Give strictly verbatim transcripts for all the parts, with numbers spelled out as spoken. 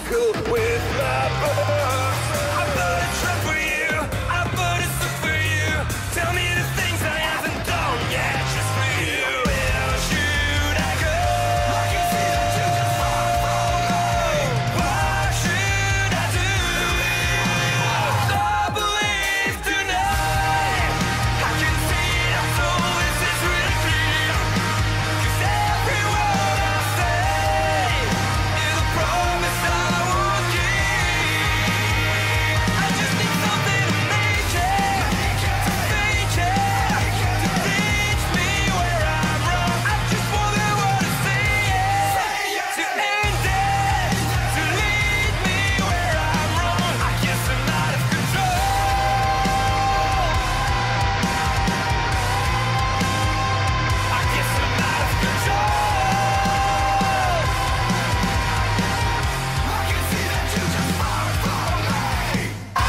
cool with my books. I bought a truck for you, I bought a suit for you. Tell me the things I haven't done yet, just for you. Where should I go? I can see that you just far from me. What should I do? I believe tonight. I can see that soul, this is really clear. 'Cause every word I say is a promise I won't keep. I just need something to make it, to fake it, to teach me where I'm wrong. I just want the world to say it, to end it, to lead me where I'm wrong. I guess I'm out of control. I guess I'm out of control. I can see that you just far from me.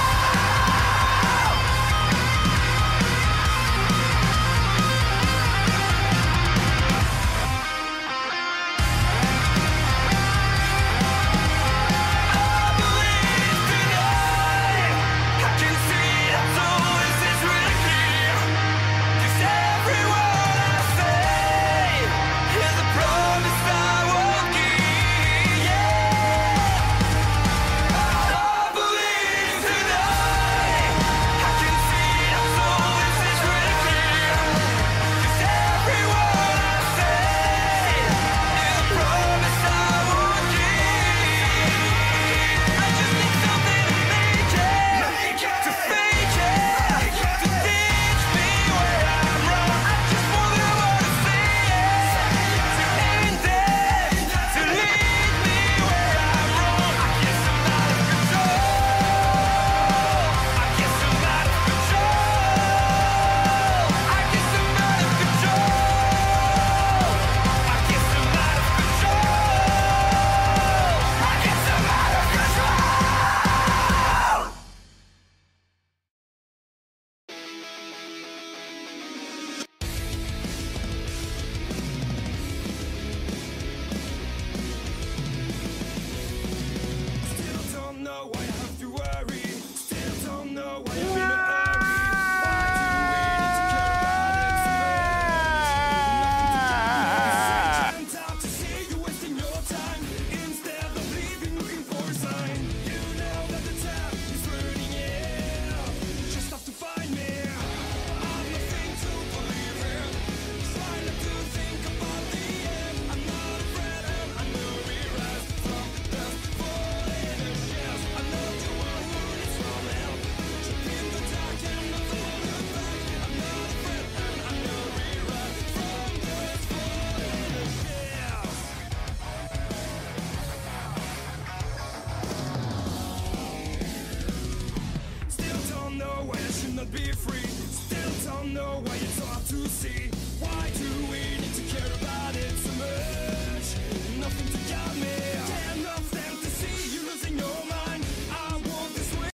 I believe tonight. I can see that soul, this is really clear. 'Cause every word I say is a promise I won't keep. Yeah. I believe tonight. I can see that soul, this is really clear. 'Cause every word I say is a promise I won't keep. I just need something to make it, to fake it, to teach me where I'm wrong. I just want the world to say it, to end it, to lead me where I'm wrong. I guess I'm out of control. I guess I'm out of control. I guess I'm out of control. I guess I'm out of control. I guess I'm out of control. Still don't know why I have to worry. Still don't know why I'm in a hurry. Why do we need to care about it so much? Nothing to do. Out to see you wasting your time instead of leaving looking for a sign. You know that the tap is burning, yeah. Just have to find me. I'm nothing to believe in. Try not to think about the end. I'm not afraid and I know we rise from dust, falling in shells. I'm not the one who needs some help. Jump in the dark and not look back. I'm not afraid and I know we rise from dust, falling in shells. Still don't know why I should not be free. Still don't know why it's so hard to see. Why do we